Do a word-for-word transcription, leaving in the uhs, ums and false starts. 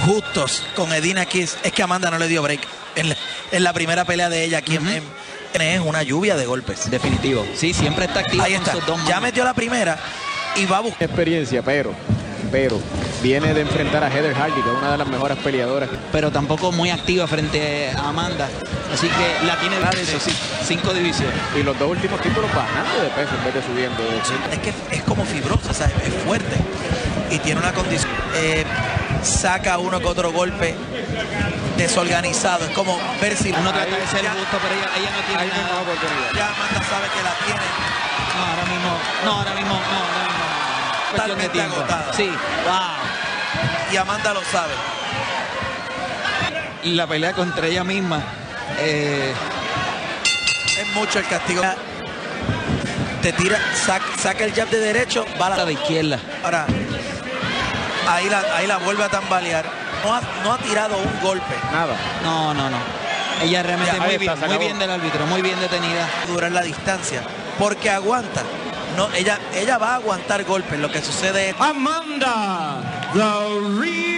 justos con Edina Kiss es que Amanda no le dio break en la, en la primera pelea de ella aquí uh-huh. en, en, es una lluvia de golpes. Definitivo. Sí, siempre está activa. Ahí está. Ya metió la primera y va a buscar experiencia, pero pero viene de enfrentar a Heather Hardy, que es una de las mejores peleadoras. Pero tampoco muy activa frente a Amanda. Así que la tiene de eso, sí, cinco divisiones. Y los dos últimos títulos bajando de peso en vez de subiendo. Es que es como fibrosa, ¿sabes? Es fuerte. Y tiene una condición. Eh, saca uno que otro golpe desorganizado. Es como ver si uno trata de ser justo, pero ella, ella no tiene ahí nada. Oportunidad. Ya Amanda sabe que la tiene. No, ahora mismo, no, ahora mismo, no, ahora mismo. Totalmente agotada. Sí, wow. Y Amanda lo sabe. La pelea contra ella misma. Eh... Es mucho el castigo. Te tira, saca, saca el jab de derecho, va a la de izquierda. Ahora, ahí la, ahí la vuelve a tambalear. No ha, no ha tirado un golpe. Nada. No, no, no. Ella realmente Ya, muy bien, está, muy bien del árbitro, muy bien detenida. Durar la distancia, porque aguanta. No, ella, ella va a aguantar golpes. Lo que sucede es Amanda, the real